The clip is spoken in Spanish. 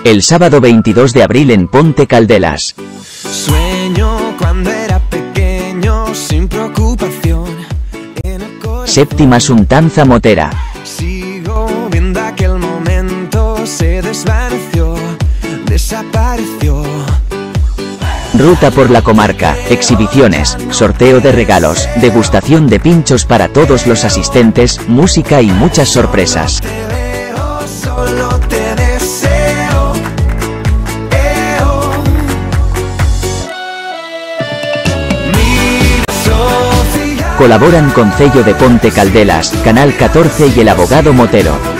El sábado 22 de abril en Ponte Caldelas. Sueño cuando era pequeño, sin preocupación. Séptima Suntanza Motera. Sigo viendo aquel momento, se desvaneció, desapareció. Ruta por la comarca, exhibiciones, sorteo de regalos, degustación de pinchos para todos los asistentes, música y muchas sorpresas. Te veo, solo te deseo. Mira, Sofía. Colaboran Concello de Ponte Caldelas, Canal 14 y el abogado Motero.